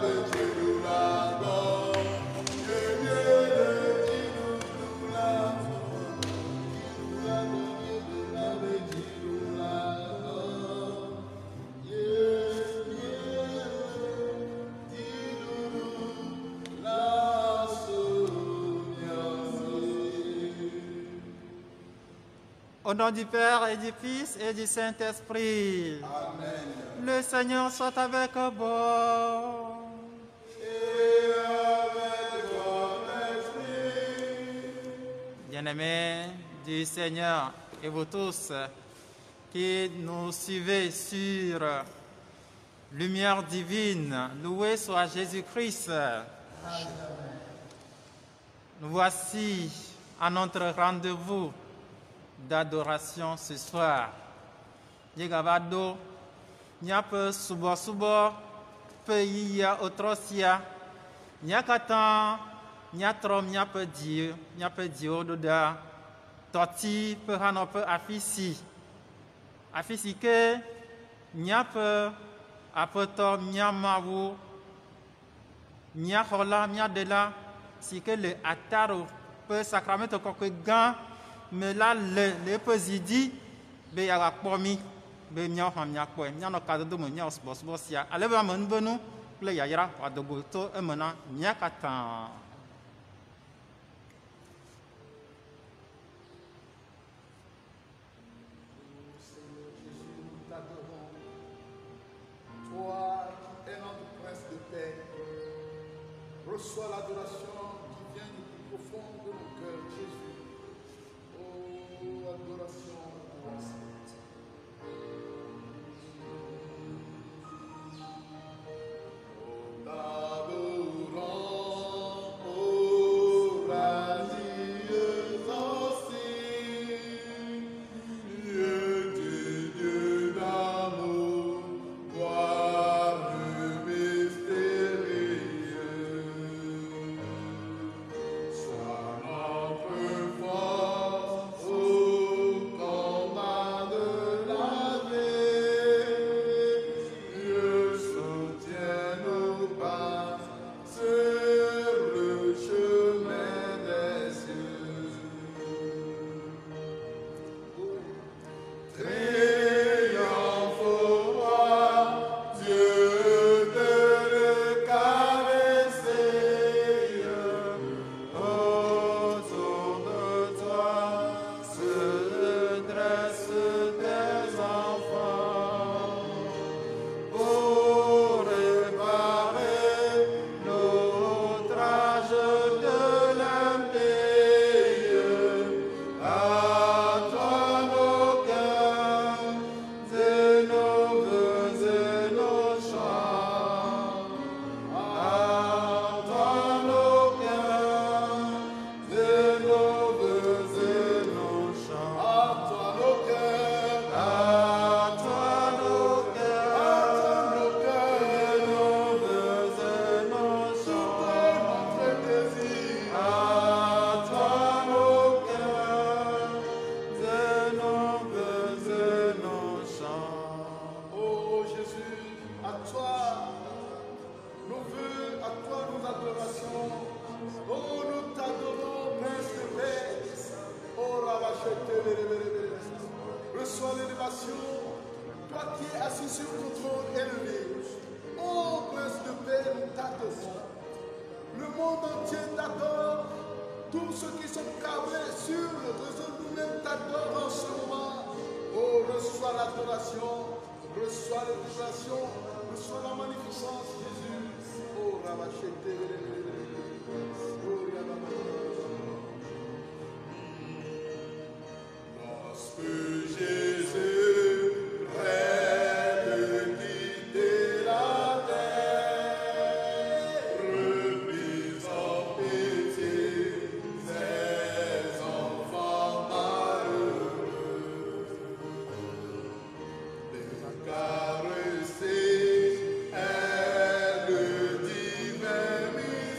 Au nom du Père et du Fils et du Saint-Esprit. Amen. Le Seigneur soit avec vous. Et avec ton esprit. Bien-aimés du Seigneur et vous tous qui nous suivez sur Lumière divine, loué soit Jésus-Christ. Nous voici à notre rendez-vous d'adoration ce soir. Yegavado, nyap subo pays ya otrosia, nyakatan, nyatrom nyap dio doda, toti pe hanope afisi. Afisi ke nyap apoto nyamawu, nyahola nyadela, si que le ataro pe sacramento kokwe gan. Mais là, les présidis, il y a la pomme, il y a un cadre de mon sia. Allez, va me nous, il y a un de goto, et maintenant, il y a un Toi qui es notre prince de paix, reçois l'adoration qui vient du plus profond de nos cœurs, Jésus. Oh, adoration. Reçois l'élévation, toi qui es assis sur ton trône élevé. Ô prince de paix, nous t'adorons. Le monde entier t'adore. Tous ceux qui sont câblés sur le réseau nous-mêmes t'adorent en ce moment. Oh, reçois l'adoration, reçois l'élévation, reçois la magnificence, Jésus. Oh, Rabachete. Lorsque Jésus rêve de quitter la terre, repris en pitié ses enfants malheureux, les caresser est le divin mystère.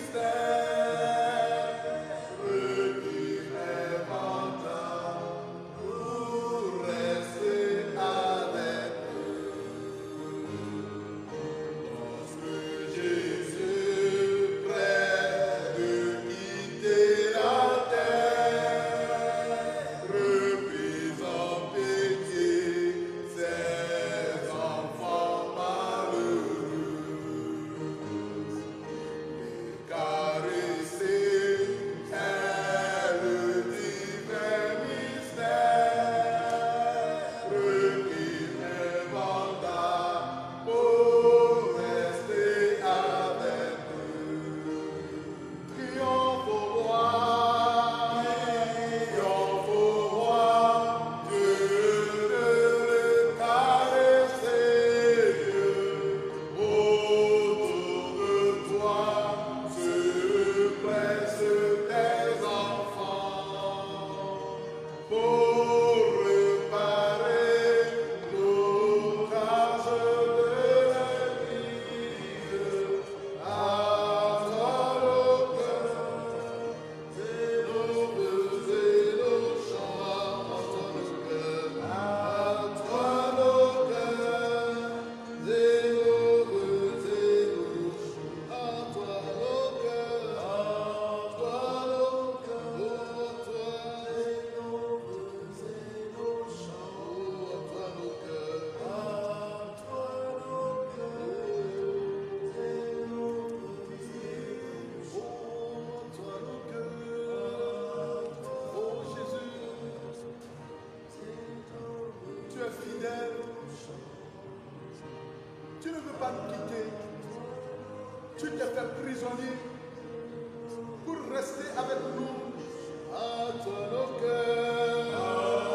tu t'es fait prisonnier pour rester avec nous. À toi nos cœurs, à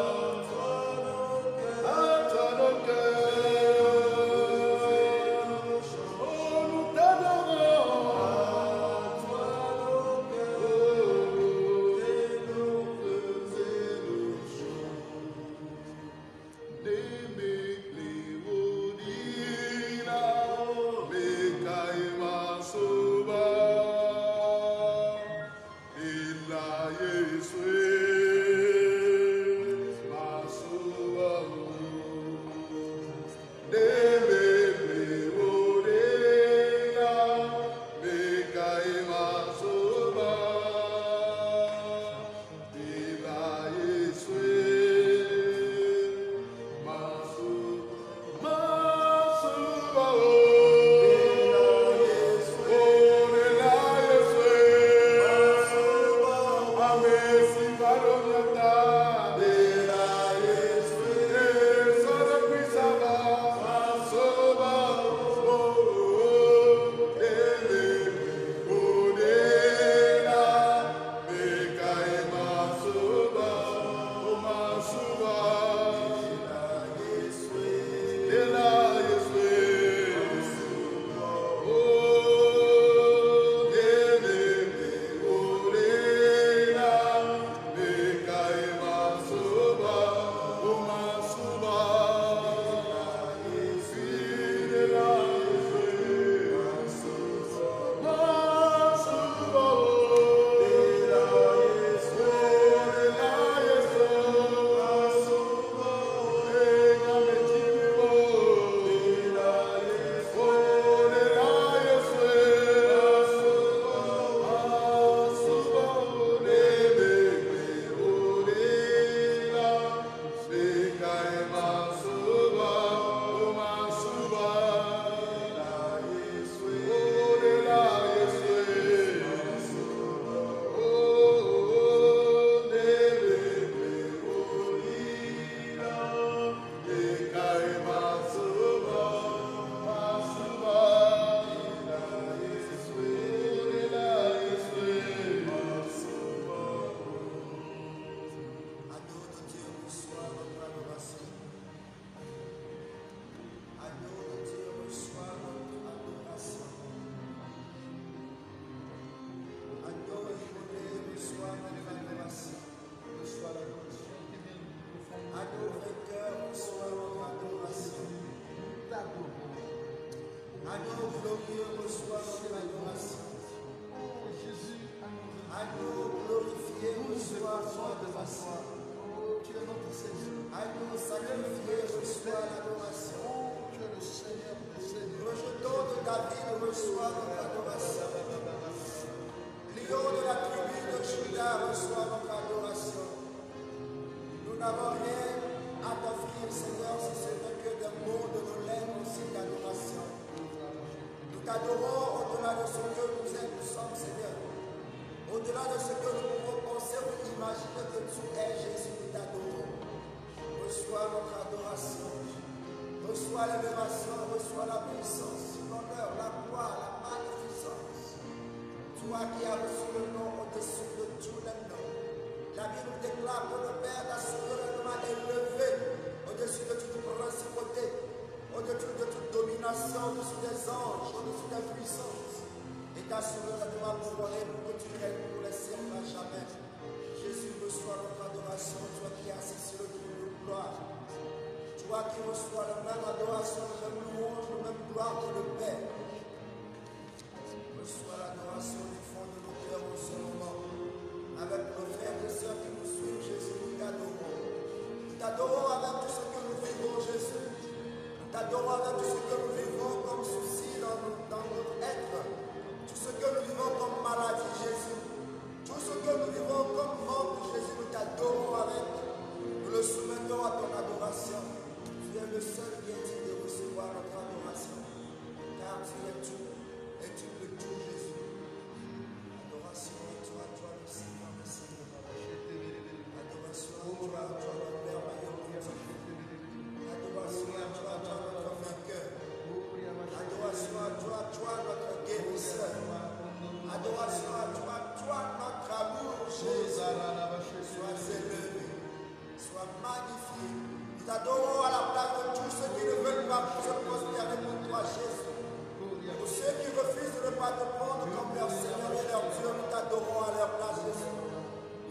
toi nos cœurs, oh nous t'adorons, à toi nos cœurs, et nos feux et nos chants,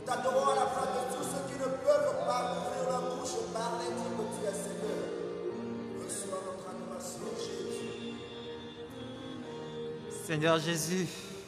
t'adorons à la place de tous ceux qui ne peuvent pas ouvrir leur bouche et parler, dire que tu es Seigneur. Reçois notre adoration, Jésus. Seigneur Jésus,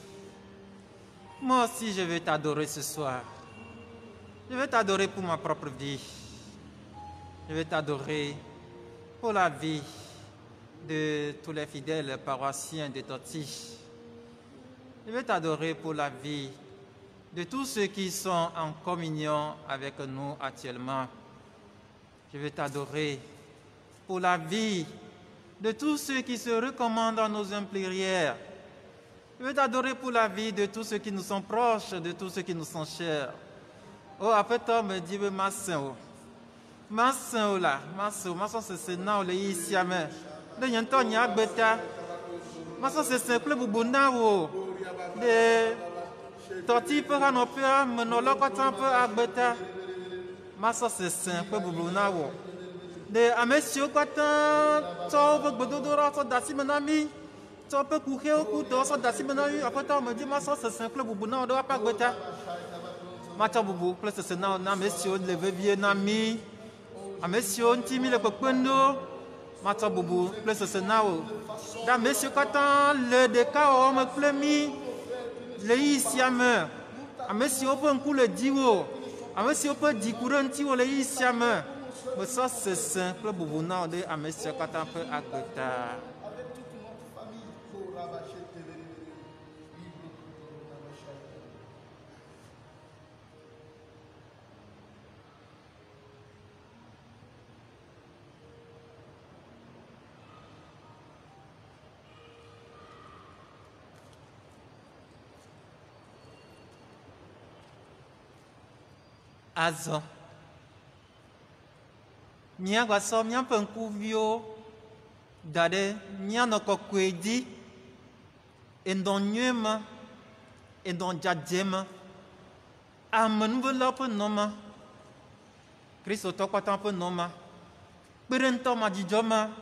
moi aussi je veux t'adorer ce soir. Je veux t'adorer pour ma propre vie. Je veux t'adorer pour la vie de tous les fidèles paroissiens de Toti. Je veux t'adorer pour la vie de tous ceux qui sont en communion avec nous actuellement. Je veux t'adorer pour la vie de tous ceux qui se recommandent dans nos prières. Je veux t'adorer pour la vie de tous ceux qui nous sont proches, de tous ceux qui nous sont chers. Oh, après toi, me dit, ma soeur, là, ma soeur, c'est là, le ici, mais, de yanto nya beta, ma soeur, c'est simple, bubuna, de Toti, peu à nos pères, me no locotant peu à beta, ma soeur, c'est simple, bubuna, de amesio, cotin, tov, bododora, so dasi, menami. Tu peux courir au couteau, so dasi, menami, après toi, me dit, ma soeur, c'est simple, bubuna, on doit pas beta. Macha bubu plus c'est na monsieur levé vieux nami a monsieur ntimi le pependo macha bubu plus c'est na o da monsieur katan le deka o me plemi le isiame a monsieur peut coup le diwo a monsieur peut di couranti o le isiame mais ça c'est simple bubu na de a monsieur katan peut agota. Azo mia gaso mia penkuvio dade mia no kokwedi endonyema endonjadema amen velope noma Kristo tokwata pe noma berento majijoma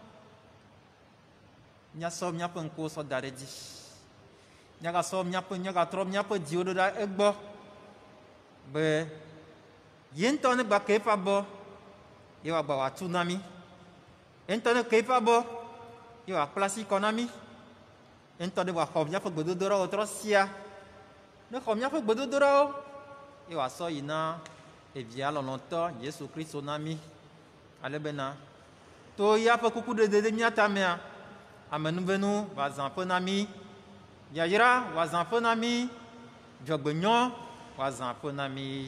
mia so mia penko so dade di mia gaso mia pe mia gatro mia pe diodo da egbo be yentone ba kepa bo yo ba wa tsunami entone kepa bo yo a plasi konami entone ba khomnya fa gbododora otrosia ne khomnya fa gbododora yo a so ina e via lonto Yesu Kristo nami alebena to ya pa kuku de miata mea amenuvenu va zampo nami yayira wa zampo nami jogbenyo wa zampo nami.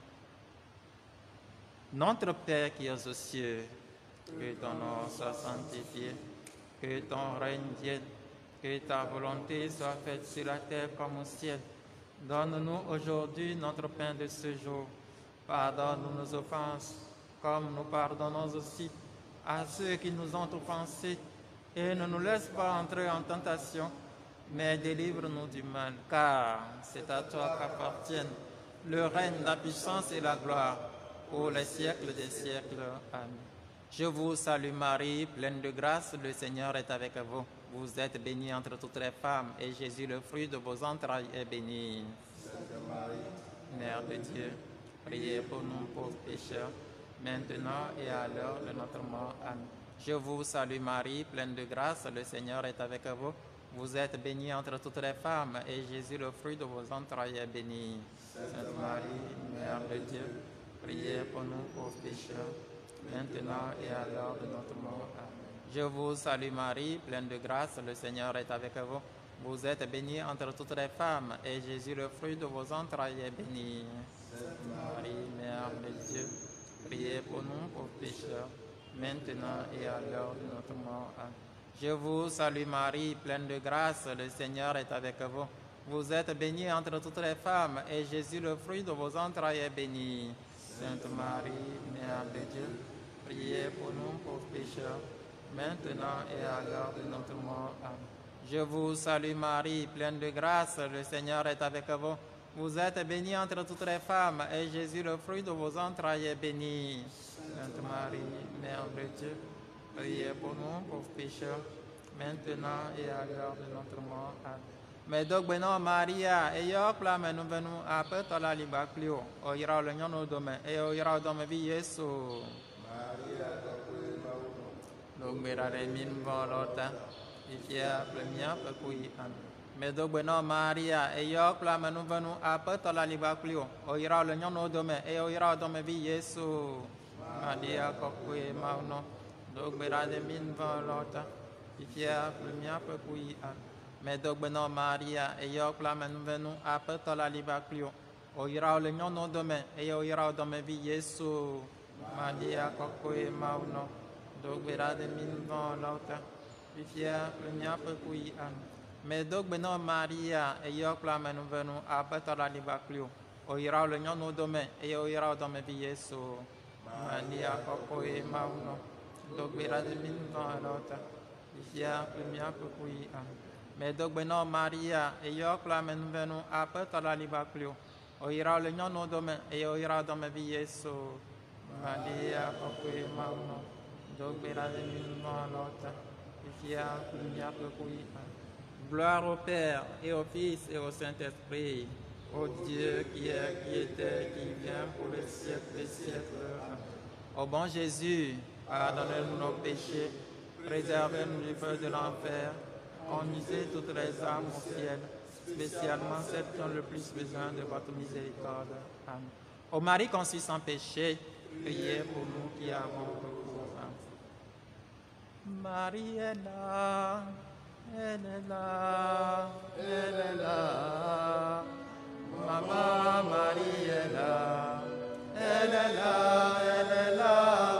Notre Père qui es aux cieux, que ton nom soit sanctifié, que ton règne vienne, que ta volonté soit faite sur la terre comme au ciel. Donne-nous aujourd'hui notre pain de ce jour. Pardonne-nous nos offenses, comme nous pardonnons aussi à ceux qui nous ont offensés. Et ne nous laisse pas entrer en tentation, mais délivre-nous du mal, car c'est à toi qu'appartiennent le règne, la puissance et la gloire, pour les siècles des siècles. Amen. Je vous salue Marie, pleine de grâce, le Seigneur est avec vous. Vous êtes bénie entre toutes les femmes, et Jésus, le fruit de vos entrailles, est béni. Sainte Marie, Mère de Dieu, priez pour nous pauvres pécheurs, maintenant et à l'heure de notre mort. Amen. Je vous salue Marie, pleine de grâce, le Seigneur est avec vous. Vous êtes bénie entre toutes les femmes, et Jésus, le fruit de vos entrailles, est béni. Sainte Marie, Mère de Dieu, priez pour nous pauvres pécheurs, maintenant et à l'heure de notre mort. Amen. Je vous salue Marie, pleine de grâce, le Seigneur est avec vous. Vous êtes bénie entre toutes les femmes, et Jésus, le fruit de vos entrailles, est béni. Sainte Marie, Mère de Dieu, priez pour nous pauvres pécheurs, maintenant et à l'heure de notre mort. Amen. Je vous salue Marie, pleine de grâce, le Seigneur est avec vous. Vous êtes bénie entre toutes les femmes, et Jésus, le fruit de vos entrailles, est béni. Sainte Marie, Mère de Dieu, priez pour nous pauvres pécheurs, maintenant et à l'heure de notre mort. Amen. Je vous salue Marie, pleine de grâce, le Seigneur est avec vous. Vous êtes bénie entre toutes les femmes, et Jésus, le fruit de vos entrailles, est béni. Sainte Marie, Mère de Dieu, priez pour nous pauvres pécheurs, maintenant et à l'heure de notre mort. Amen. Medogbeno Maria, eyokla menuvenu apetola libaklio, oyra le nyono dome, oyra dome vi Yesu. Dogbera de min volota, ifia plemia pekui an. Medogbeno Maria, eyokla menuvenu apetola libaklio, oyra le nyono dome, oyra dome vi Yesu. Maria kokwe mauno, dogbera de min volota, ifia plemia pekui an. Medogbeno Maria, eyokla menuvenu apetola libaklio, oyra le nyono dome, oyra dome vi Yesu. Maria kokwe mauno, dogbera de min volota, ifia plemia pekui an. Medogbeno Maria, eyokla menuvenu apetola libaklio, oyra le nyono dome, oyra dome vi Yesu. Maria kokwe mauno, dogbera de min volota, ifia plemia pekui an. Medogbeno Maria, eyokla menuvenu apetola libaklio, oyra le nyono dome, oyra dome vi Yesu. Maria kokwe mauno, dogbera de min volota, ifia plemia pekui an. Gloire au Père et au Fils et au Saint-Esprit, au Dieu qui est, qui était, qui vient pour les siècles des siècles. Au bon Jésus, pardonnez-nous nos péchés, préservez-nous du feu de l'enfer, conduisez toutes les âmes au ciel, spécialement celles qui ont le plus besoin de votre miséricorde. Amen. Ô Marie conçue sans péché, priez pour nous qui avons recours à vous. Marie est là, elle est là, elle est là. Maman Marie est là, elle est là, elle est là.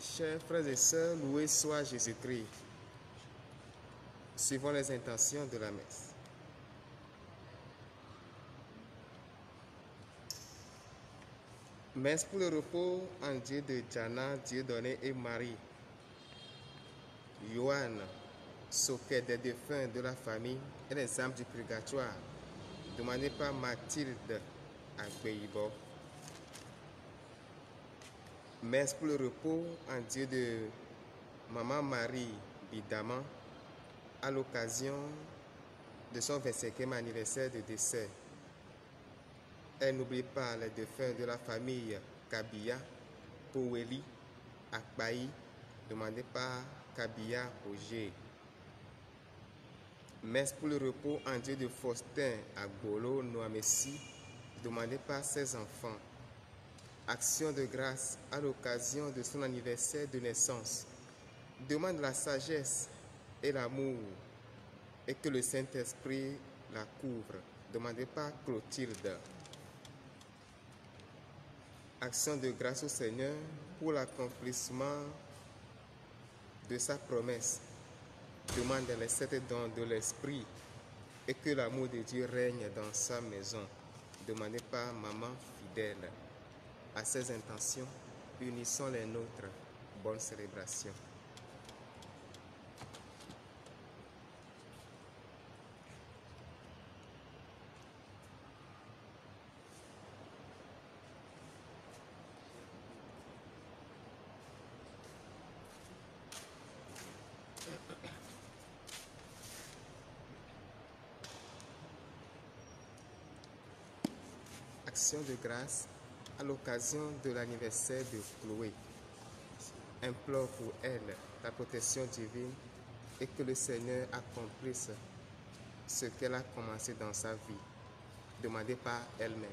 Chers frères et sœurs, loué soit Jésus-Christ. Suivons les intentions de la messe. Messe pour le repos en Dieu de Jana, Dieudonné et Marie. Johan, Soquet des défunts de la famille et les âmes du purgatoire, demandé par Mathilde Agbeibo. Messe pour le repos en Dieu de Maman Marie Bidaman à l'occasion de son 25e anniversaire de décès. Elle n'oublie pas les défunts de la famille Kabia, Poweli, Akbaï, demandé par Kabia Oger. Messe pour le repos en Dieu de Faustin Agbolo Noamessi, demandé par ses enfants. Action de grâce à l'occasion de son anniversaire de naissance. Demande la sagesse et l'amour et que le Saint-Esprit la couvre. Demandé par Clotilde. Action de grâce au Seigneur pour l'accomplissement de sa promesse. Demande les 7 dons de l'Esprit et que l'amour de Dieu règne dans sa maison. Demandé par Maman fidèle. À ces intentions, unissons les nôtres. Bonne célébration. Action de grâce à l'occasion de l'anniversaire de Chloé. Implore pour elle la protection divine et que le Seigneur accomplisse ce qu'elle a commencé dans sa vie, demandé par elle-même.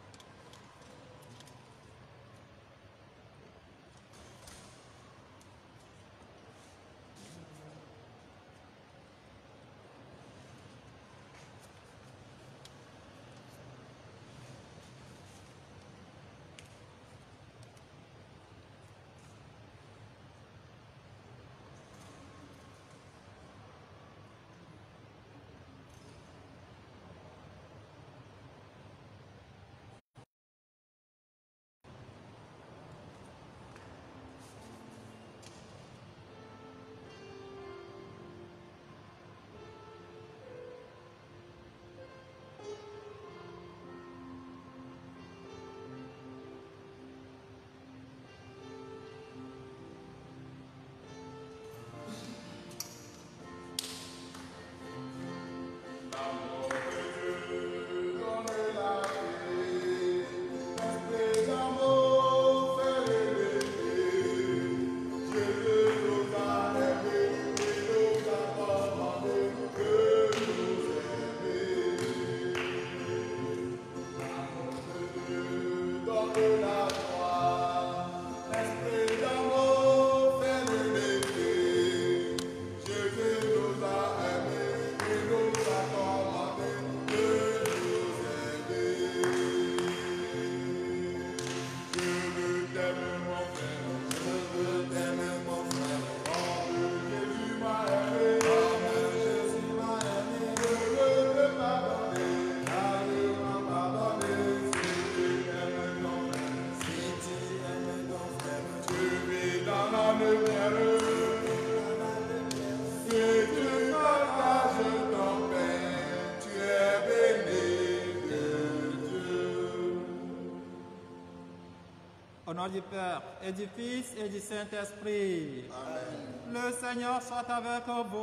Au nom du Père, et du Fils, et du Saint-Esprit. Amen. Le Seigneur soit avec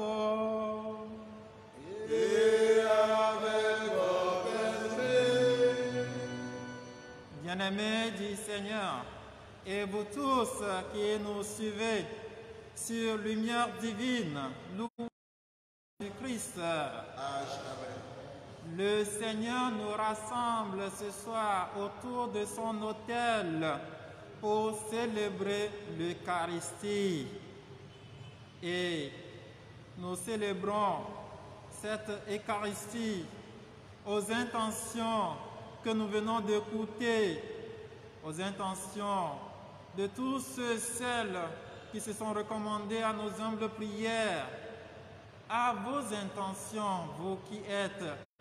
vous. Et avec votre esprit. Bien-aimés du Seigneur, et vous tous qui nous suivez sur Lumière Divine, louange du Christ. Le Seigneur nous rassemble ce soir autour de son autel pour célébrer l'Eucharistie. Et nous célébrons cette Eucharistie aux intentions que nous venons d'écouter, aux intentions de tous ceux, celles qui se sont recommandés à nos humbles prières, à vos intentions, vous qui êtes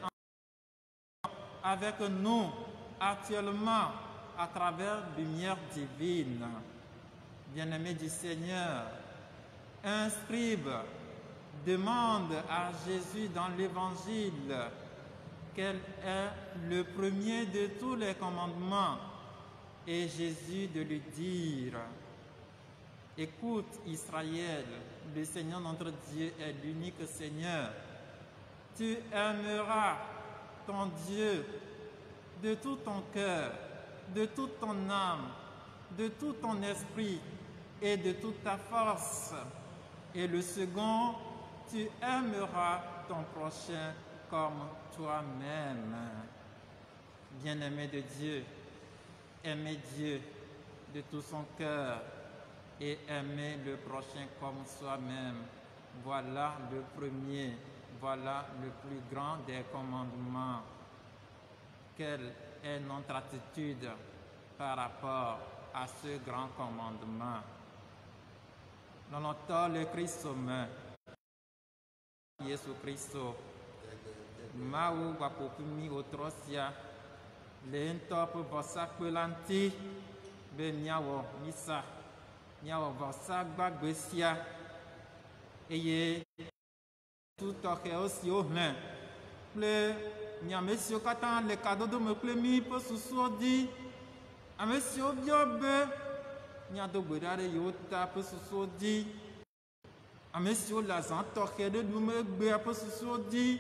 avec nous actuellement à travers lumière divine. Bien-aimés du Seigneur, un scribe demande à Jésus dans l'Évangile quel est le premier de tous les commandements, et Jésus de lui dire: écoute Israël, le Seigneur notre Dieu est l'unique Seigneur. Tu aimeras ton Dieu de tout ton cœur, de toute ton âme, de tout ton esprit et de toute ta force. Et le second, tu aimeras ton prochain comme toi-même. Bien-aimé de Dieu, aimez Dieu de tout son cœur et aimer le prochain comme soi-même. Voilà le premier, voilà le plus grand des commandements. Quelle est notre attitude par rapport à ce grand commandement? Dans notre le Christ me Yesu Christo Mau Wapopumi Otrosia Lentop Vosakpelanti Be Miawo Misa Miawo Vosagbagesia Eye tout aussi au main. Le Niamesio Katan, le cadeau de me plémi pour sous dit Amesio Biobe Niado Bedare Yota pour sous dit Amesio Lazan Torque de Dume pour sous dit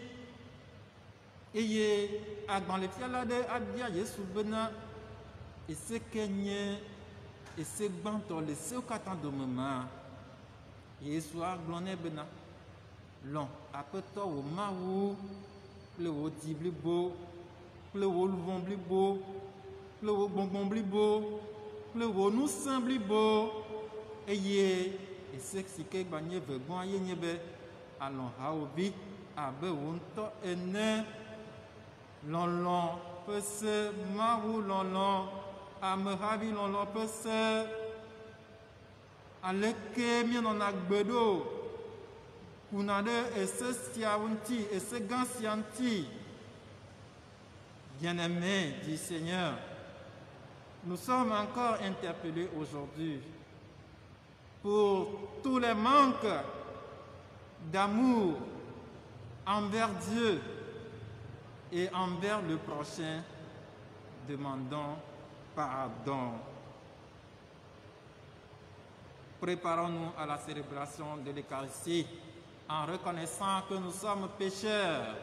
Eye Agban le Fiala de Adia Yesu Bena et ce Kenye et ce Banto, le Seo Katan de Mema Yesu Agloné Bena. Long, apetɔ wo mawu kple wo di blibo kple wo luvɔ blibo kple wo gbɔngbɔn blibo kple wo ŋusẽ blibo eye ese si ke gbanye vegbɔn ye nye be alɔ hawovi abe wo ŋutɔ ene lɔlɔ ƒe se mawu lɔlɔ amehavi lɔlɔ ƒe se aleke mienɔna gbe ɖo. Bien-aimés du Seigneur, nous sommes encore interpellés aujourd'hui pour tous les manques d'amour envers Dieu et envers le prochain. Demandons pardon. Préparons-nous à la célébration de l'Eucharistie en reconnaissant que nous sommes pécheurs.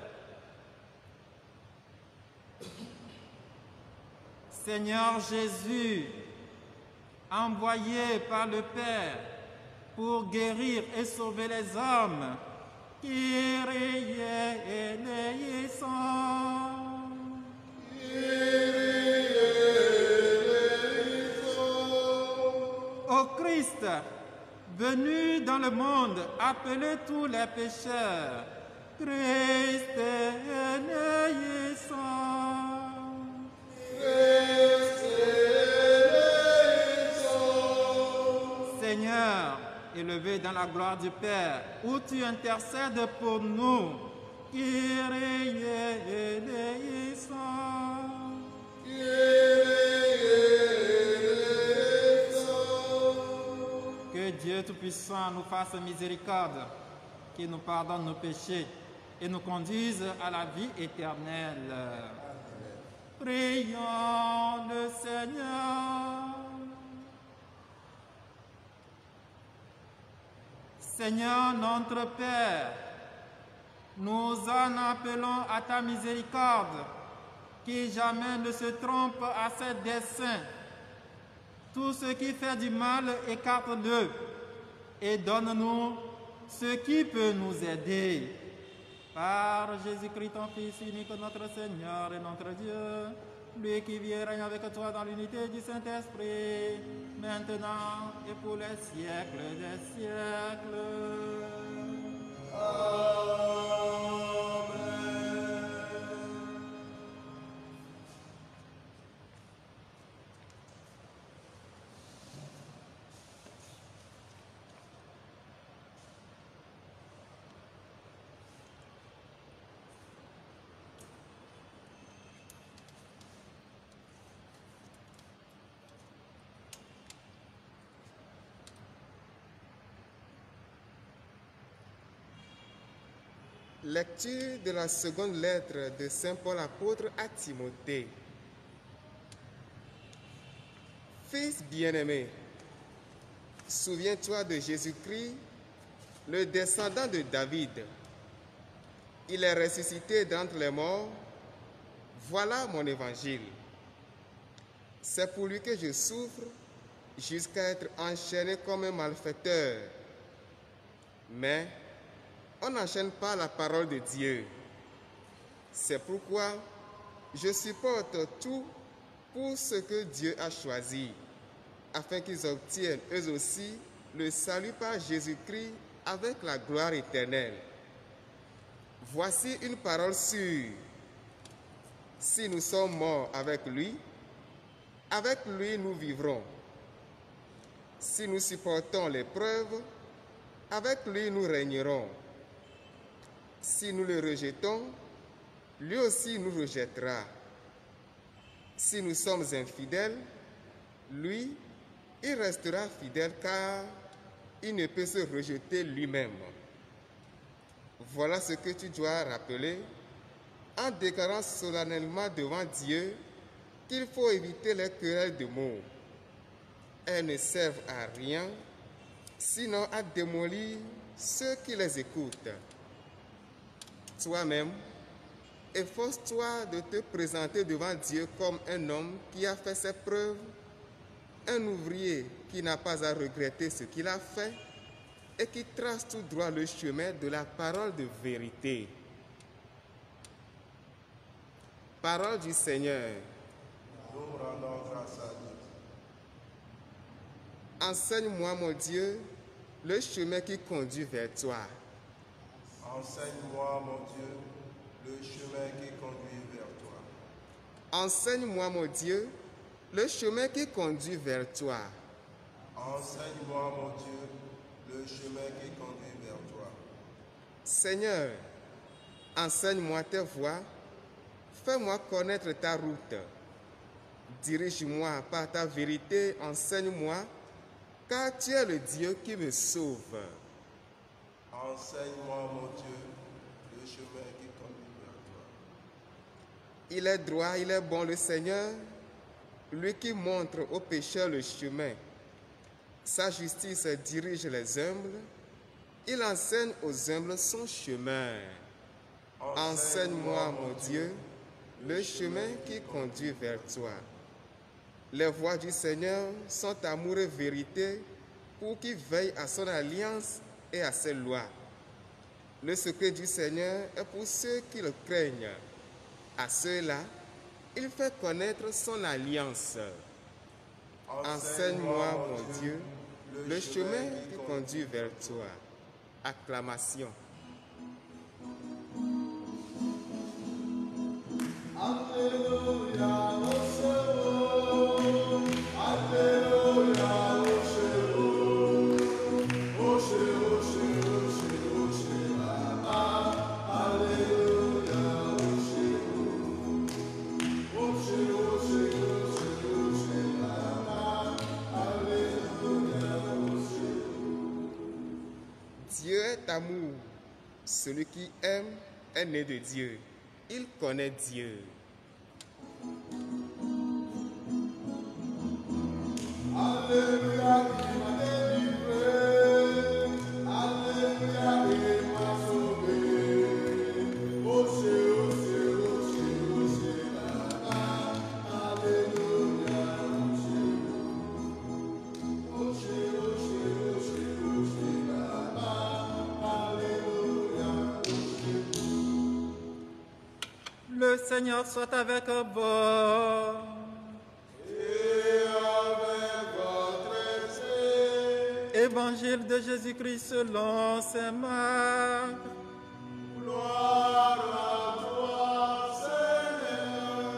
Seigneur Jésus, envoyé par le Père pour guérir et sauver les hommes, Kyrie eleison. Ô Christ, venu dans le monde, appelez tous les pécheurs. Christ eleison. Seigneur, élevé dans la gloire du Père, où tu intercèdes pour nous. Kyrie eleison. Que Dieu Tout-Puissant nous fasse miséricorde, qu'il nous pardonne nos péchés et nous conduise à la vie éternelle. Prions le Seigneur. Seigneur notre Père, nous en appelons à ta miséricorde, qui jamais ne se trompe à ses desseins. Tout ce qui fait du mal, écarte-le et donne-nous ce qui peut nous aider. Par Jésus-Christ, ton Fils unique, notre Seigneur et notre Dieu, lui qui vit et règne avec toi dans l'unité du Saint-Esprit, maintenant et pour les siècles des siècles. Amen. Lecture de la seconde lettre de Saint Paul apôtre à Timothée. Fils bien-aimé, souviens-toi de Jésus-Christ, le descendant de David. Il est ressuscité d'entre les morts. Voilà mon évangile. C'est pour lui que je souffre jusqu'à être enchaîné comme un malfaiteur. Mais on n'enchaîne pas la parole de Dieu. C'est pourquoi je supporte tout pour ce que Dieu a choisi, afin qu'ils obtiennent eux aussi le salut par Jésus-Christ avec la gloire éternelle. Voici une parole sûre. Si nous sommes morts avec lui nous vivrons. Si nous supportons l'épreuve, avec lui nous régnerons. Si nous le rejetons, lui aussi nous rejettera. Si nous sommes infidèles, lui, il restera fidèle car il ne peut se rejeter lui-même. Voilà ce que tu dois rappeler en déclarant solennellement devant Dieu qu'il faut éviter les querelles de mots. Elles ne servent à rien, sinon à démolir ceux qui les écoutent. Toi-même, efforce-toi de te présenter devant Dieu comme un homme qui a fait ses preuves, un ouvrier qui n'a pas à regretter ce qu'il a fait et qui trace tout droit le chemin de la parole de vérité. Parole du Seigneur. Nous rendons grâce à Dieu. Enseigne-moi, mon Dieu, le chemin qui conduit vers toi. Enseigne-moi, mon Dieu, le chemin qui conduit vers toi. Enseigne-moi, mon Dieu, le chemin qui conduit vers toi. Enseigne-moi, mon Dieu, le chemin qui conduit vers toi. Seigneur, enseigne-moi tes voies, fais-moi connaître ta route. Dirige-moi par ta vérité, enseigne-moi, car tu es le Dieu qui me sauve. Enseigne-moi, mon Dieu, le chemin qui conduit vers toi. Il est droit, il est bon le Seigneur, lui qui montre aux pécheurs le chemin. Sa justice dirige les humbles, il enseigne aux humbles son chemin. Enseigne-moi, mon Dieu, le chemin qui conduit vers toi. Les voies du Seigneur sont amour et vérité pour qui veille à son alliance et à ses lois. Le secret du Seigneur est pour ceux qui le craignent. À ceux-là, il fait connaître son alliance. Enseigne-moi, mon Dieu, le chemin qui conduit vers toi. Acclamation. Alléluia, Alléluia, Dieu est amour. Celui qui aime est né de Dieu. Il connaît Dieu. Alléluia, il m'a délivré. Alléluia, il m'a sauvé. Là-bas. Alléluia, là-bas. Alléluia. Le Seigneur soit avec vous. Évangile de Jésus-Christ selon saint Marc. Gloire à toi, Seigneur.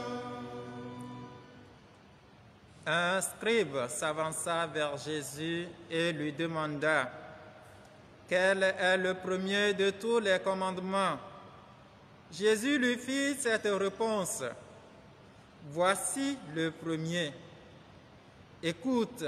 Un scribe s'avança vers Jésus et lui demanda: quel est le premier de tous les commandements? Jésus lui fit cette réponse: voici le premier. Écoute,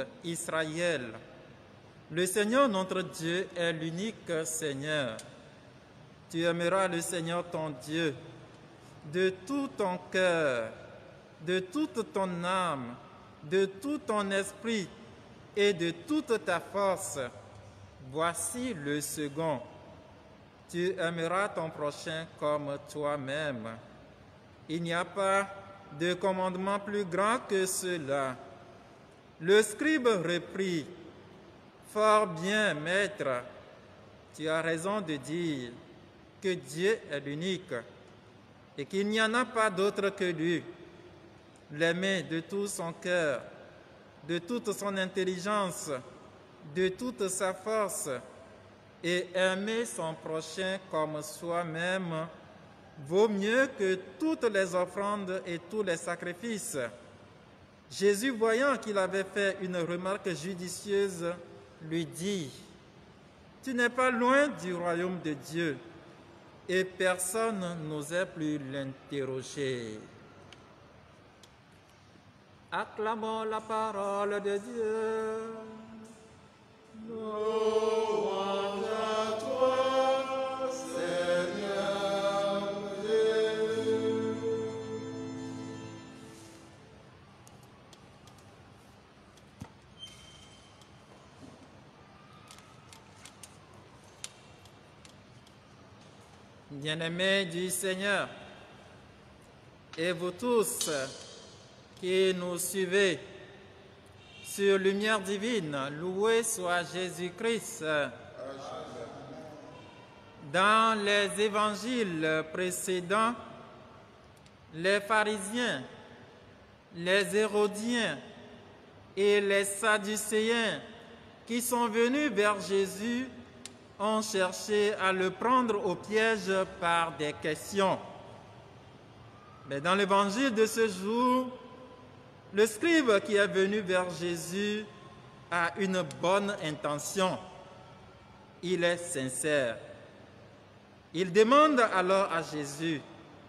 Israël, le Seigneur notre Dieu est l'unique Seigneur. Tu aimeras le Seigneur ton Dieu de tout ton cœur, de toute ton âme, de tout ton esprit et de toute ta force. Voici le second. Tu aimeras ton prochain comme toi-même. Il n'y a pas de commandement plus grand que cela. Le scribe reprit, « Fort bien, maître, tu as raison de dire que Dieu est l'unique et qu'il n'y en a pas d'autre que lui. L'aimer de tout son cœur, de toute son intelligence, de toute sa force, et aimer son prochain comme soi-même vaut mieux que toutes les offrandes et tous les sacrifices. » Jésus, voyant qu'il avait fait une remarque judicieuse, lui dit, « Tu n'es pas loin du royaume de Dieu. » Et personne n'osait plus l'interroger. Acclamons la parole de Dieu. Louange à toi, Seigneur Jésus. Bien-aimés du Seigneur, et vous tous qui nous suivez sur Lumière Divine, loué soit Jésus-Christ. Dans les évangiles précédents, les pharisiens, les hérodiens et les sadducéens qui sont venus vers Jésus ont cherché à le prendre au piège par des questions. Mais dans l'évangile de ce jour, le scribe qui est venu vers Jésus a une bonne intention. Il est sincère. Il demande alors à Jésus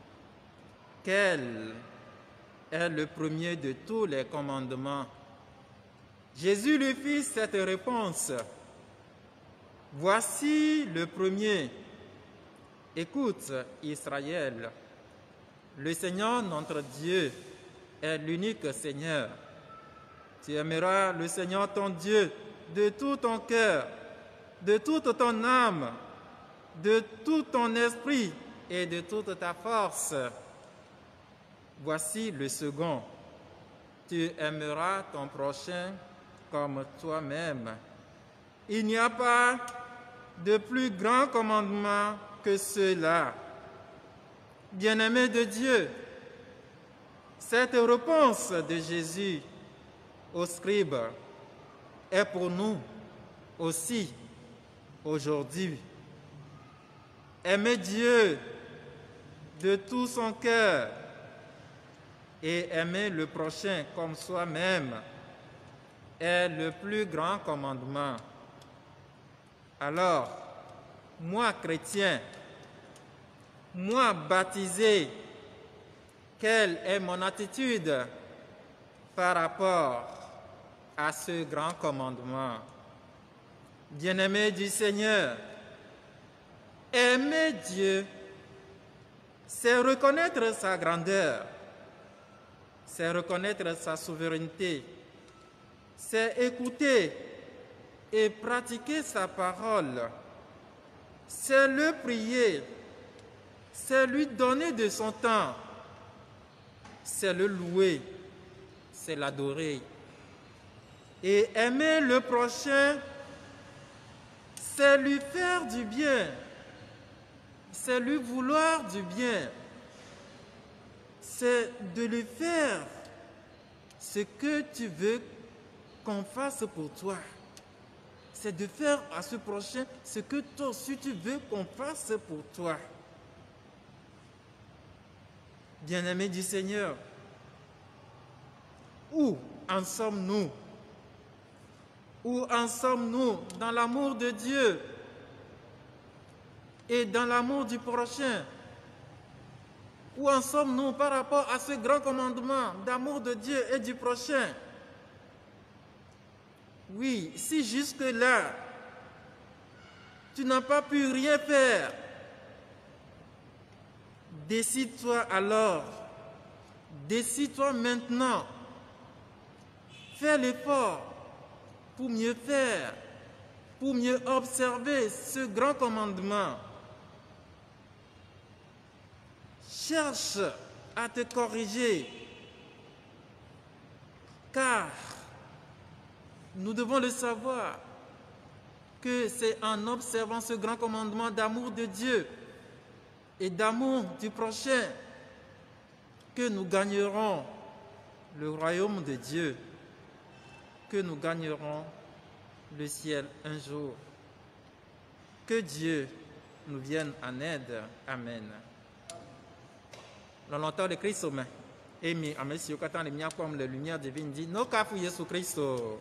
quel est le premier de tous les commandements. Jésus lui fit cette réponse. Voici le premier. Écoute, Israël, le Seigneur notre Dieu est l'unique Seigneur. Tu aimeras le Seigneur ton Dieu de tout ton cœur, de toute ton âme, de tout ton esprit et de toute ta force. Voici le second. Tu aimeras ton prochain comme toi-même. Il n'y a pas de plus grand commandement que cela. Bien-aimés de Dieu, cette réponse de Jésus au scribe est pour nous aussi aujourd'hui. Aimer Dieu de tout son cœur et aimer le prochain comme soi-même est le plus grand commandement. Alors, moi chrétien, moi baptisé, quelle est mon attitude par rapport à ce grand commandement? Bien-aimé du Seigneur, aimer Dieu, c'est reconnaître sa grandeur, c'est reconnaître sa souveraineté, c'est écouter et pratiquer sa parole, c'est le prier, c'est lui donner de son temps, c'est le louer, c'est l'adorer. Et aimer le prochain, c'est lui faire du bien, c'est lui vouloir du bien, c'est de lui faire ce que tu veux qu'on fasse pour toi. C'est de faire à ce prochain ce que toi aussi tu veux qu'on fasse pour toi. Bien-aimés du Seigneur, où en sommes-nous? Où en sommes-nous dans l'amour de Dieu et dans l'amour du prochain? Où en sommes-nous par rapport à ce grand commandement d'amour de Dieu et du prochain? Oui, si jusque-là, tu n'as pas pu rien faire Décide-toi alors, décide-toi maintenant. Fais l'effort pour mieux faire, pour mieux observer ce grand commandement. Cherche à te corriger, car nous devons le savoir que c'est en observant ce grand commandement d'amour de Dieu et d'amour du prochain que nous gagnerons le royaume de Dieu, que nous gagnerons le ciel un jour. Que Dieu nous vienne en aide. Amen. L'entend de Christ au main. Et mi amesio katan le mia comme la lumière divine dit no kafu Yesu Christo.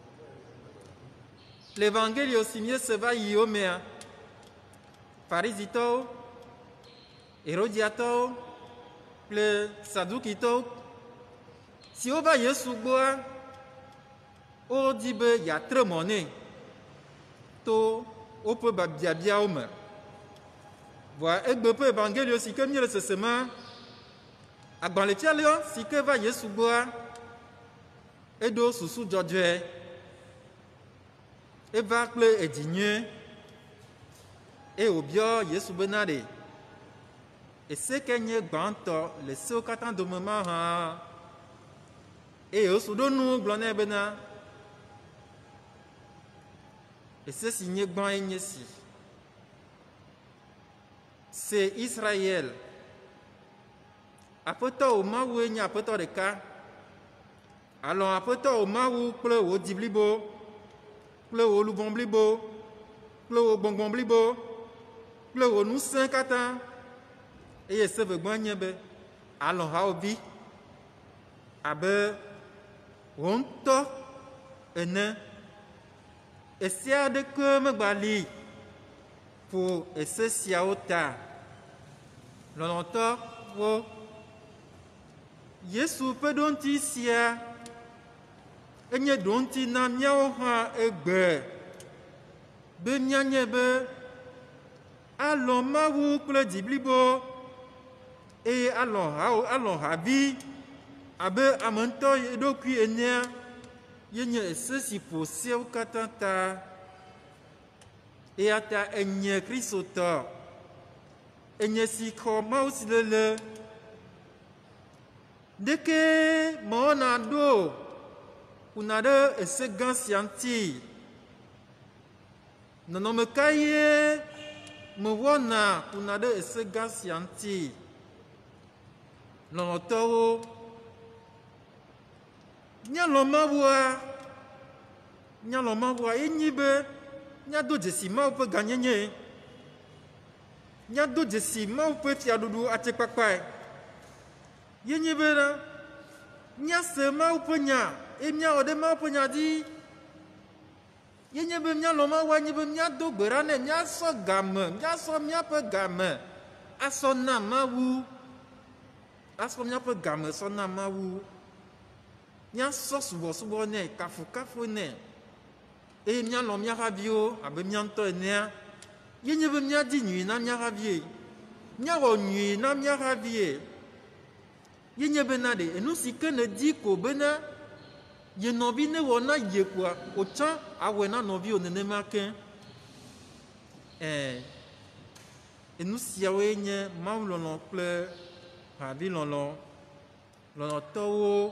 L'évangile aussi mieux se va yomea. Parisito, Hérodiato, le Sadukito. Si on va Yesu boa, on dit il y a très monnaie. To, on peut babia au main. Voilà, et peu évangile aussi comme il se sema. Agban le tialio si que va Yesu boa edo susu jojue e va kple edinye e obio Yesu benade e se kenye gbanto le se katan do mama ha e osu do nu glone bena e se signé gban enye si c'est Israël. Apotɔ o mawu nye apotɔ ɖeka. Alɔ apotɔ o mawu kple wo di blibo, kple wo lubɔn blibo, kple wo gbɔngbɔn blibo, kple wo ŋusẽ katã. Eye sevegbɔ nye be alɔ ha wo vi abe wo ŋutɔ ene. Ese aɖeke megbali ƒo ese siawo ta. Lɔlɔ̃tɔwo Yesu ƒe ɖoŋti sia enye ɖoŋti na míawo hã egbe be míanye be alɔ Mawu kple dzi blibo eye alɔ havi abe ame ŋutɔ eɖokui enea yenye ese si ƒo seawo katã ta eya ta enye kristotɔ enye si xɔ Mawu si lele deke mɔna ɖo kuna ɖe ese gã sia ŋuti nɔnɔme ka ye mewɔna kuna ɖe ese gã sia ŋuti lɔlɔ̃tɔwo míalɔ Mawua enyi be míado dzesi Mawu ƒe gãnyenye míado dzesi Mawu ƒe fiaɖuɖu atikpakpae yenye be na míase Mawu ƒe nya eye míawɔ ɖe Mawu ƒe nya dzi yenye be míalɔ Mawua nye be míado gbe ɖa nɛ míasɔ game míasɔ míaƒe game asɔ na Mawu asɔ míaƒe game sɔ na Mawu míasɔ subɔsubɔ nɛ kafukafu nɛ eye míalɔ míaƒe aviwo abe mía ŋutɔ enea yenye be míadi nyui na míaƒe avie míawɔ nyui na míaƒe avie yenye bena ɖe enu si ke ne di ko bena ye nɔvi ne wɔ na ye koa wotsã awɔe na nɔviwo nenema ke enu siawoe nye Mawu lɔlɔ kple havi lɔlɔ lɔlɔtɔwo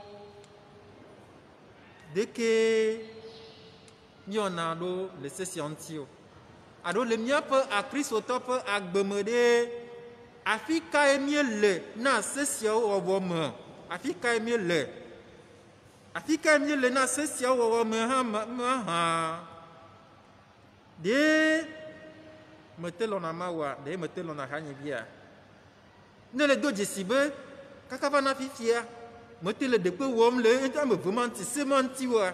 deke míɔna ɖo le se sia ŋuti o alo le míaƒe akristotɔ ƒe agbeme ɖe afi kae míele na se siawo wɔwɔ me afi kae míele na se siawo wɔwɔ me hã ɖe mete lɔna Mawua ɖe mete lɔna hanyevia ne le do dzesi be kaka va na fifia mete le ɖekpe wɔm le ŋutɔ ame eve ma ŋuti se ma ŋuti woa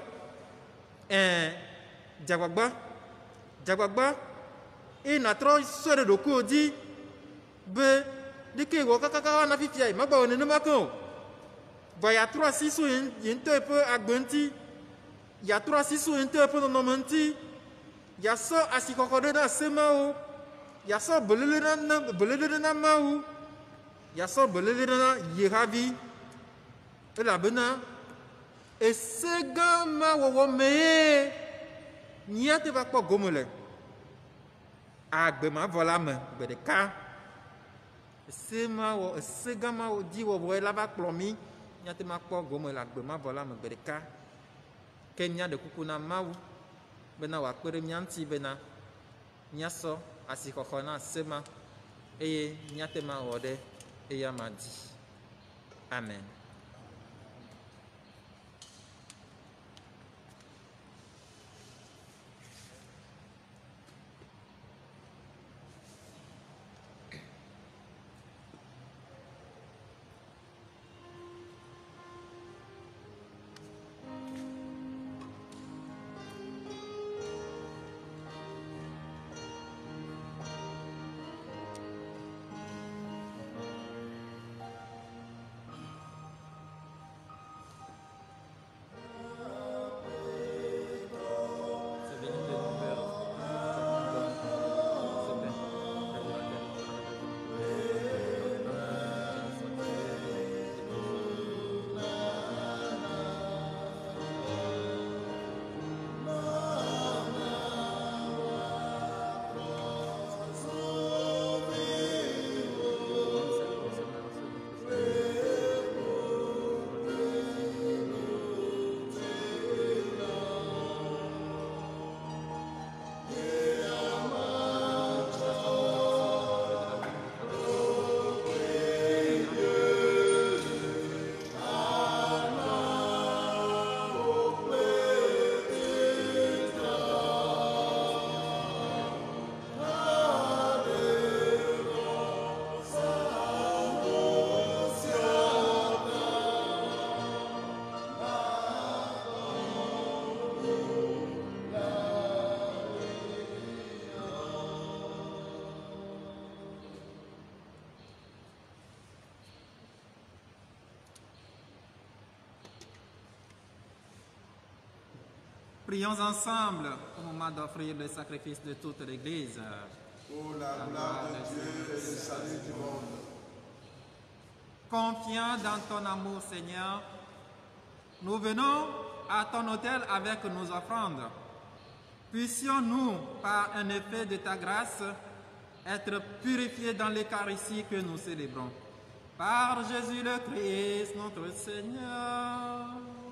dzagbagba eye natrɔ sɔ ɖe ɖokuiwo dzi be ɖeke wɔ kaka va na fifia yi magba wɔ nenema ke o vɔ yatrɔ asi so ye ŋutɔ ƒe agbe ŋuti yatrɔ asi so ye ŋutɔ ƒe nɔnɔme ŋuti yasɔ asikɔkɔ ɖe na se mawo yasɔ belele ɖe na Mawu yasɔ belele na yehavi elabena ese gã ma wɔwɔ mee nyia te va kpɔ gome le agbemavɔ la me gbe ɖeka ese gã ma di wɔwɔe la va kplɔ mi nyia te ma kpɔ gome le agbemavɔ la me gbe ɖeka ke mía ɖe kuku na Mawu bena wòakpe ɖe mía ŋuti bena míasɔ asixɔxɔ na se ma eye míate ma wɔ ɖe eya ma dzi. Amen. Prions ensemble au moment d'offrir le sacrifice de toute l'Église. Pour la gloire de Dieu et le salut du monde. Confiants dans ton amour, Seigneur, nous venons à ton autel avec nos offrandes. Puissions-nous, par un effet de ta grâce, être purifiés dans l'Eucharistie que nous célébrons. Par Jésus le Christ, notre Seigneur.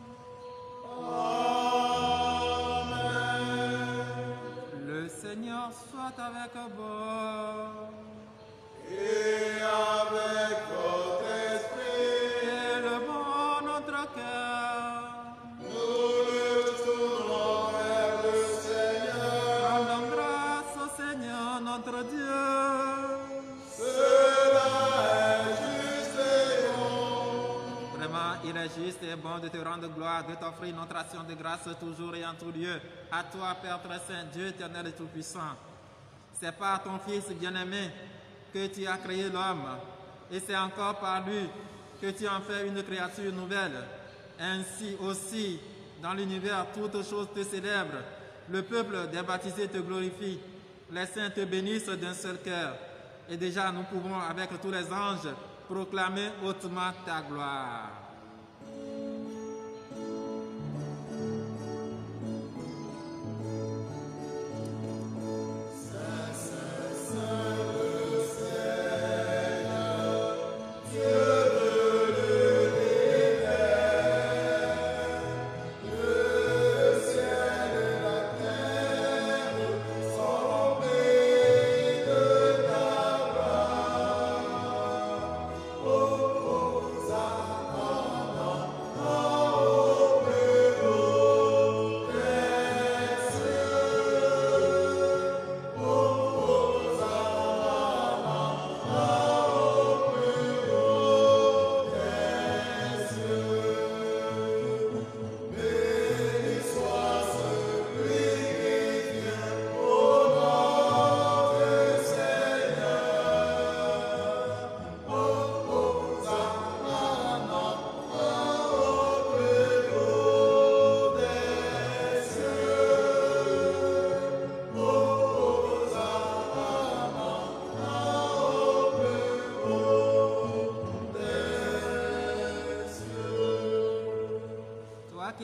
Le Seigneur soit avec vous. Et avec votre esprit, Élevons notre cœur. nous le tournons vers le Seigneur. Rendons grâce au Seigneur notre Dieu. Cela est juste et bon. Vraiment, il est juste et bon de te rendre gloire, de t'offrir notre action de grâce toujours et en tout lieu. À toi, Père très saint, Dieu éternel et tout-puissant. C'est par ton Fils bien-aimé que tu as créé l'homme. Et c'est encore par lui que tu en fais une créature nouvelle. Ainsi aussi, dans l'univers, toutes choses te célèbrent. Le peuple des baptisés te glorifie. Les saints te bénissent d'un seul cœur. Et déjà, nous pouvons, avec tous les anges, proclamer hautement ta gloire. Hosanna.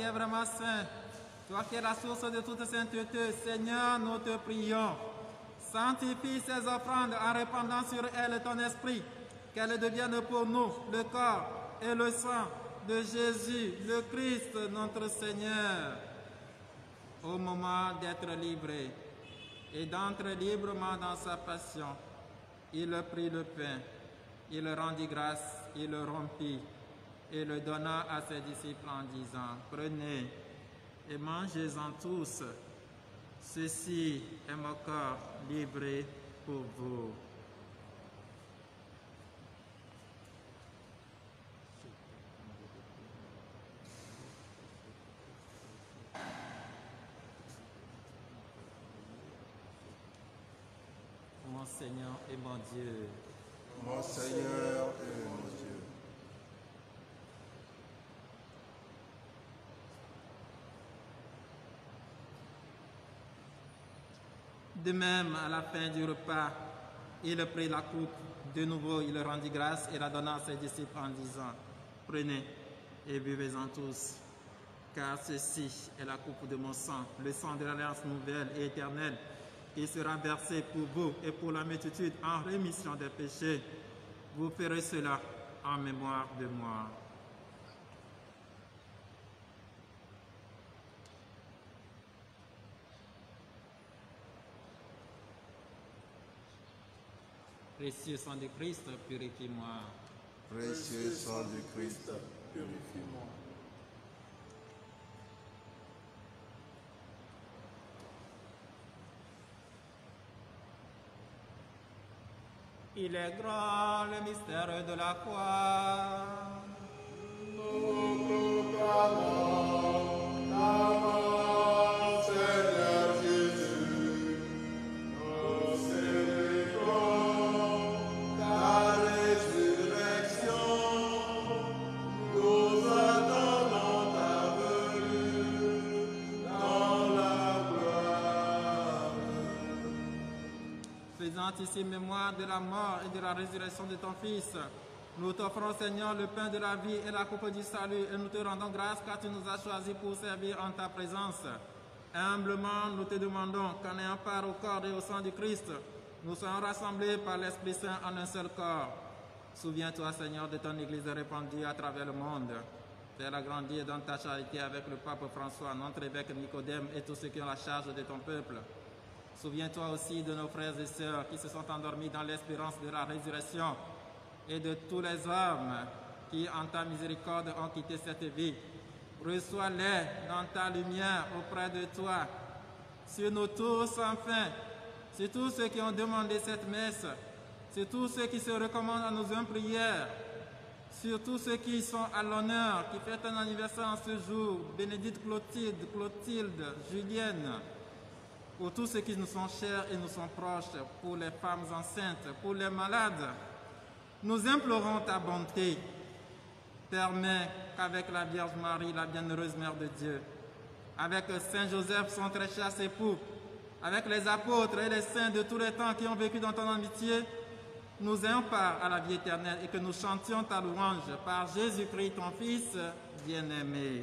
es vraiment saint, toi qui es la source de toute sainteté, Seigneur, nous te prions. Sanctifie ces offrandes en répandant sur elles ton esprit, qu'elles deviennent pour nous le corps et le sang de Jésus, le Christ, notre Seigneur. Au moment d'être livré et d'entrer librement dans sa passion, il prit le pain, il rendit grâce, il le rompit et le donna à ses disciples en disant, « Prenez et mangez-en tous. Ceci est mon corps livré pour vous. » Mon Seigneur et mon Dieu, Mon Seigneur et mon Dieu. de même, à la fin du repas, il prit la coupe. De nouveau, il rendit grâce et la donna à ses disciples en disant, « Prenez et buvez-en tous, car ceci est la coupe de mon sang, le sang de l'alliance nouvelle et éternelle, qui sera versé pour vous et pour la multitude en rémission des péchés. Vous ferez cela en mémoire de moi. » Précieux sang de Christ, purifie-moi. Précieux sang du Christ, purifie-moi. Il est grand le mystère de la foi. Nous proclamons ta mort, Seigneur Jésus. Nous célébrons ta résurrection. Nous attendons ta venue dans la gloire. Faisant ici mémoire de la mort et de la résurrection de ton Fils, nous t'offrons, Seigneur, le pain de la vie et la coupe du salut, et nous te rendons grâce car tu nous as choisis pour servir en ta présence. Humblement, nous te demandons qu'en ayant part au corps et au sang du Christ, nous soyons rassemblés par l'Esprit Saint en un seul corps. Souviens-toi, Seigneur, de ton Église répandue à travers le monde. Fais-la grandir dans ta charité avec le pape François, notre évêque Nicodème et tous ceux qui ont la charge de ton peuple. Souviens-toi aussi de nos frères et sœurs qui se sont endormis dans l'espérance de la résurrection et de tous les hommes qui, en ta miséricorde, ont quitté cette vie. Reçois-les dans ta lumière auprès de toi. Sur nous tous, enfin, sur tous ceux qui ont demandé cette messe, sur tous ceux qui se recommandent à nos humbles prières, sur tous ceux qui sont à l'honneur, qui fêtent un anniversaire en ce jour, Bénédicte Clotilde, Julienne, pour tous ceux qui nous sont chers et nous sont proches, pour les femmes enceintes, pour les malades. Nous implorons ta bonté. Permets qu'avec la Vierge Marie, la bienheureuse Mère de Dieu, avec Saint Joseph, son très cher époux, avec les apôtres et les saints de tous les temps qui ont vécu dans ton amitié, nous ayons part à la vie éternelle et que nous chantions ta louange par Jésus-Christ, ton Fils bien-aimé.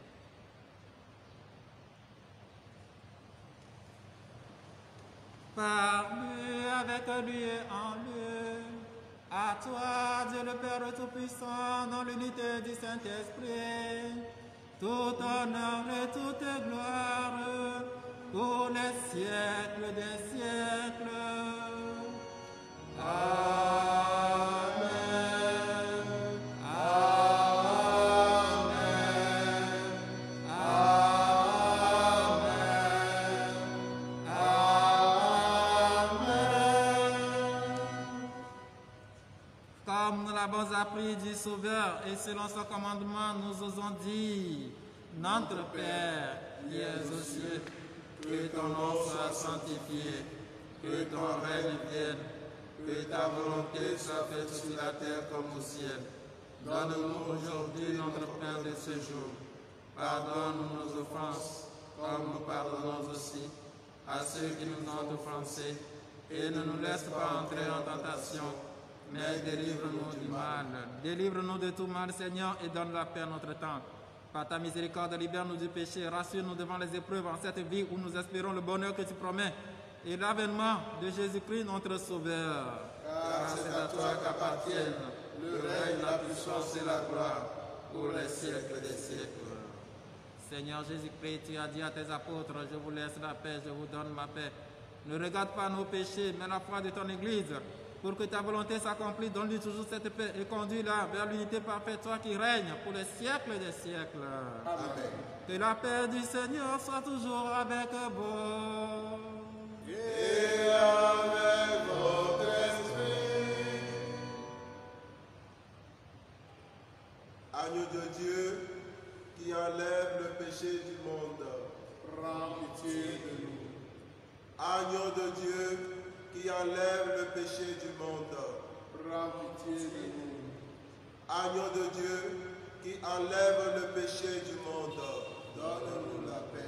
Par lui, avec lui et en lui, à toi, Dieu le Père Tout-Puissant, dans l'unité du Saint-Esprit, tout honneur et toute gloire, pour les siècles des siècles. Amen. Amen. Comme nous l'avons appris du Sauveur et selon son commandement, nous osons dire, notre Père, qui es aux cieux, que ton nom soit sanctifié, que ton règne vienne, que ta volonté soit faite sur la terre comme au ciel. Donne-nous aujourd'hui notre pain de ce jour. Pardonne-nous nos offenses, comme nous pardonnons aussi à ceux qui nous ont offensés, et ne nous laisse pas entrer en tentation, mais délivre-nous du mal. Délivre-nous de tout mal, Seigneur, et donne la paix à notre temps. Par ta miséricorde, libère-nous du péché, rassure-nous devant les épreuves en cette vie où nous espérons le bonheur que tu promets et l'avènement de Jésus-Christ, notre Sauveur. Car c'est à toi qu'appartiennent le règne, la puissance et la gloire pour les siècles des siècles. Seigneur Jésus-Christ, tu as dit à tes apôtres, je vous laisse la paix, je vous donne ma paix. Ne regarde pas nos péchés, mais la foi de ton Église. Pour que ta volonté s'accomplisse, donne-lui toujours cette paix et conduis-la vers l'unité parfaite, toi qui règnes pour les siècles des siècles. Amen. Que la paix du Seigneur soit toujours avec vous. Et avec votre esprit. Agneau de Dieu qui enlève le péché du monde. Prends pitié de nous. Agneau de Dieu qui enlève le péché du monde. Prends pitié de nous. Agneau de Dieu qui enlève le péché du monde. Donne-nous la paix.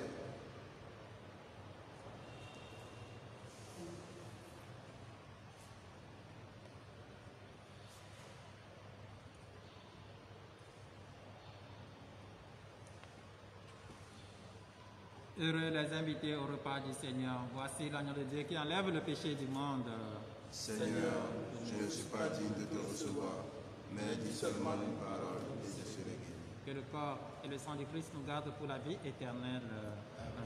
Heureux les invités au repas du Seigneur. Voici l'agneau de Dieu qui enlève le péché du monde. Seigneur, je ne suis pas digne de te recevoir, mais dis seulement une parole et je serai guéri. Que le corps et le sang du Christ nous gardent pour la vie éternelle. Amen.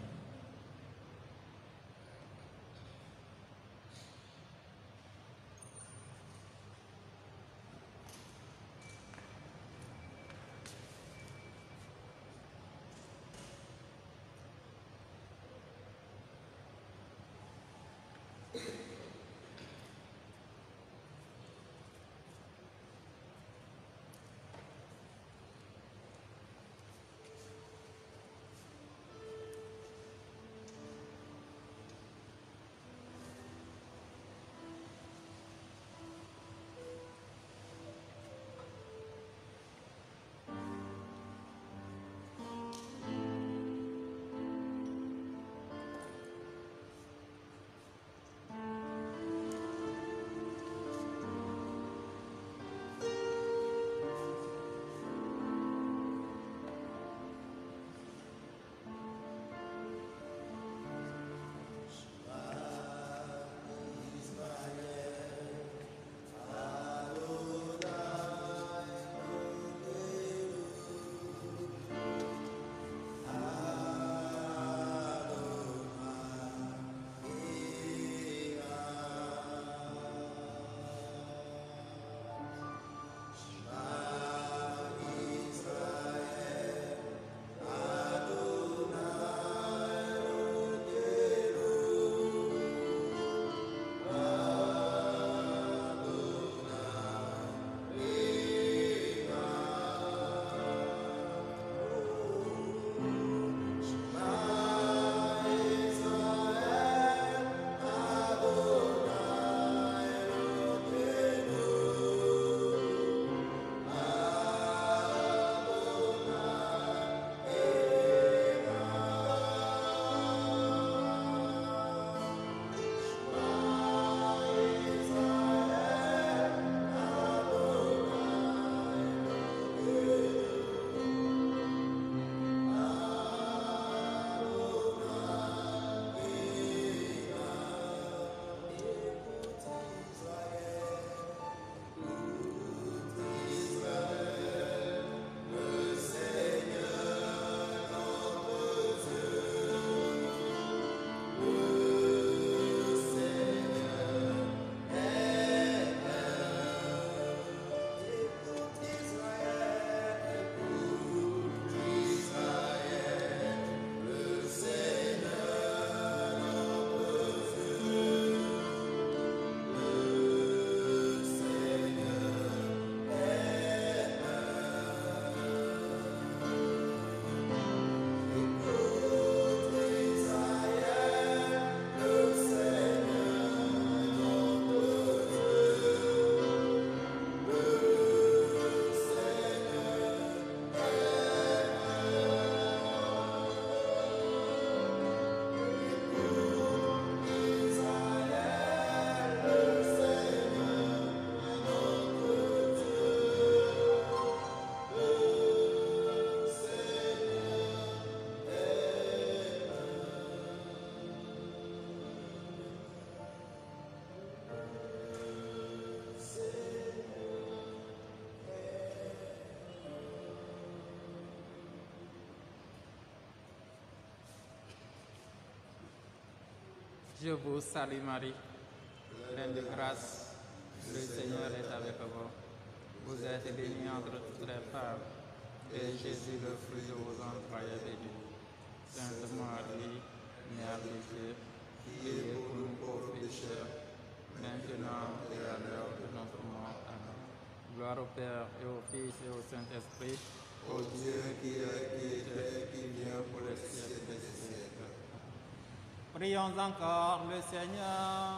Je vous salue Marie, pleine de grâce, le Seigneur est avec vous. Vous êtes bénie entre toutes les femmes, et Jésus, le fruit de vos entrailles, est béni. Sainte Marie, Mère de Dieu, priez pour nous pauvres pécheurs, maintenant et à l'heure de notre mort. Amen. Gloire au Père, et au Fils, et au Saint-Esprit, Ô Dieu qui est, qui était, qui vient pour les siècles des siècles. Prions encore le Seigneur.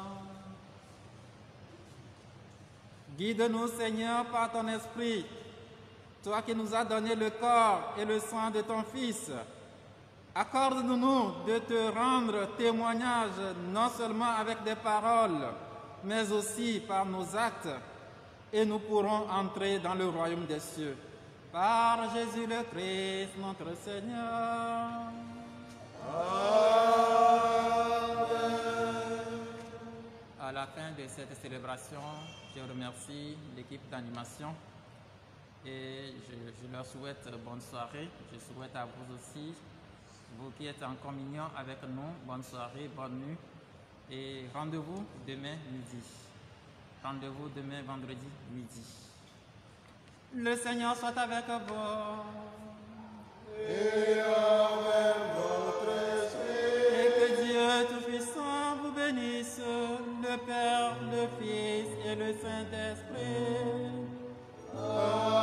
Guide-nous, Seigneur, par ton esprit, toi qui nous as donné le corps et le sang de ton Fils. Accorde-nous de te rendre témoignage non seulement avec des paroles, mais aussi par nos actes, et nous pourrons entrer dans le royaume des cieux. Par Jésus le Christ, notre Seigneur. À la fin de cette célébration, je remercie l'équipe d'animation et je leur souhaite bonne soirée. Je souhaite à vous aussi, vous qui êtes en communion avec nous, bonne soirée, bonne nuit et rendez-vous demain midi. Rendez-vous demain vendredi midi. Le Seigneur soit avec vous. Et avec votre esprit. Et que Dieu Tout-Puissant vous bénisse, le Père, le Fils et le Saint-Esprit. Amen.